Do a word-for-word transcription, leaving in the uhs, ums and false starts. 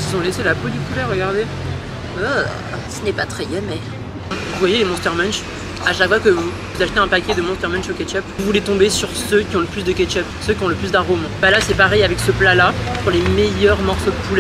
ils ont laissé la peau du poulet, regardez. Oh, ce n'est pas très yummy. Vous voyez les Monster Munch, à chaque fois que vous, vous achetez un paquet de Monster Munch au ketchup, vous voulez tomber sur ceux qui ont le plus de ketchup, ceux qui ont le plus d'arômes. Bah là c'est pareil avec ce plat là, pour les meilleurs morceaux de poulet.